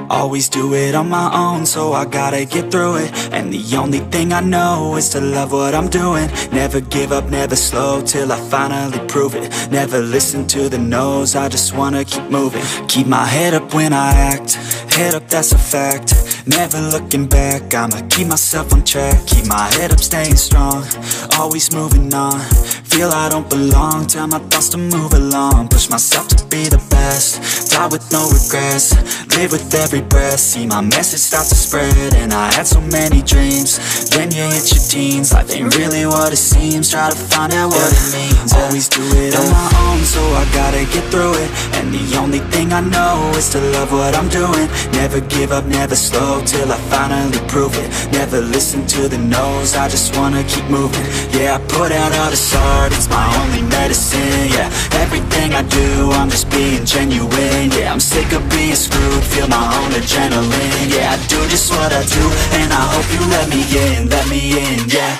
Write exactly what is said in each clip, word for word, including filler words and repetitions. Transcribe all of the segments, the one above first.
Always do it on my own, so I gotta get through it. And the only thing I know is to love what I'm doing. Never give up, never slow, till I finally prove it. Never listen to the no's, I just wanna keep moving. Keep my head up when I act, head up, that's a fact. Never looking back, I'ma keep myself on track. Keep my head up, staying strong, always moving on. Feel I don't belong, tell my thoughts to move along. Push myself to be the best, die with no regrets. Live with every breath, see my message start to spread. And I had so many dreams, then you hit your teens. Life ain't really what it seems, try to find out what it means. Always do it on my own, so I gotta get through it. And the only thing I know is to love what I'm doing. Never give up, never slow, till I finally prove it. Never listen to the no's, I just wanna keep moving. Yeah, I put out all this art, it's my only medicine. Yeah, everything I do, I'm just being genuine. Yeah, I'm sick of being screwed, feel my own adrenaline. Yeah, I do just what I do, and I hope you let me in, let me in, yeah.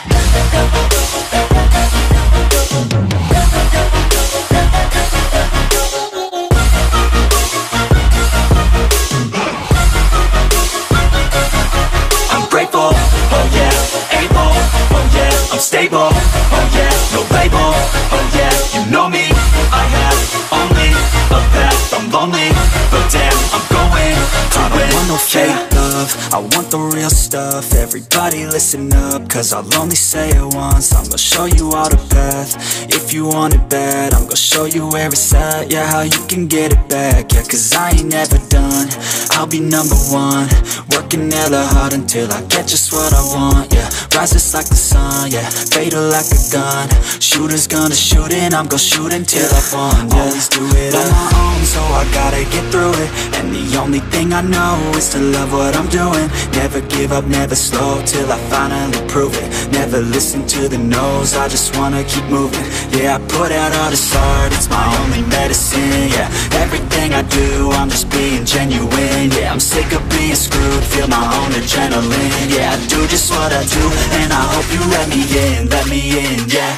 Grateful, oh yeah, able, oh yeah, I'm stable, oh yeah, no label, oh yeah, you know me, I have only a path, I'm lonely, but damn, I'm going to win. I don't want no fake love, I want the real stuff. Everybody listen up, cause I'll only say it once. I'm gonna show you all the path, if you want it bad. I'm gonna show you where it's at, yeah, how you can get it back. Yeah, cause I ain't never done, I'll be number one. Working hella hard until I get just what I want, yeah. Rises like the sun, yeah, fatal like a gun. Shooter's gonna shoot and I'm gonna shoot until I won, yeah. Always do it on my own, so I gotta get through it. And the only thing I know is to love what I'm doing. Never give up, never slow, till I finally prove it. Never listen to the no's, I just wanna keep moving. Yeah, I put out all this art, it's my only medicine. Yeah, everything I do, I'm just being genuine. Yeah, I'm sick of being screwed, feel my own adrenaline. Yeah, I do just what I do, and I hope you let me in, let me in, yeah.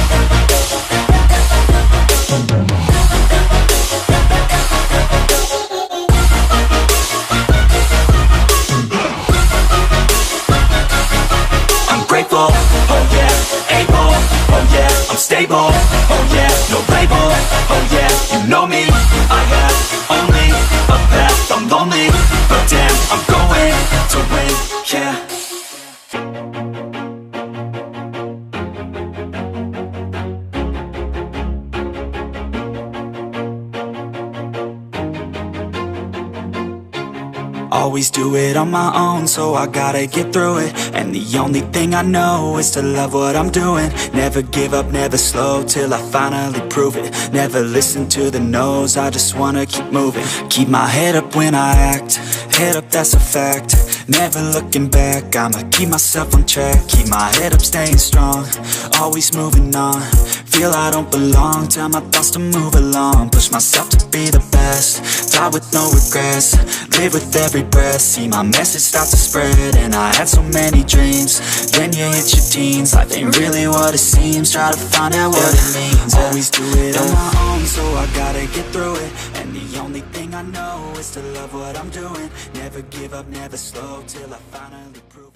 I'm grateful, oh yeah, able, oh yeah, I'm stable, oh yeah, no label, oh yeah, you know me, I have only a path, I'm lonely, but damn, I'm going to win, yeah. Always do it on my own, so I gotta get through it. And the only thing I know is to love what I'm doing. Never give up, never slow, till I finally prove it. Never listen to the no's, I just wanna keep moving. Keep my head up when I act, head up, that's a fact. Never looking back, I'ma keep myself on track. Keep my head up, staying strong, always moving on. Feel I don't belong, tell my thoughts to move along. Push myself to be the best, die with no regrets. Live with every breath, see my message start to spread. And I had so many dreams, then you hit your teens. Life ain't really what it seems, try to find out what it means. Always do it on my own, so I gotta get through it. And the only thing I know is to love what I'm doing. Never give up, never slow, till I finally prove